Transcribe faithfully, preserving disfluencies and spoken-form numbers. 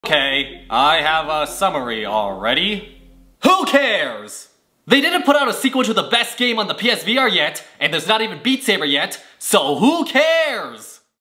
Okay, I have a summary already. Who cares? They didn't put out a sequel to the best game on the P S V R yet, and there's not even Beat Saber yet, so who cares?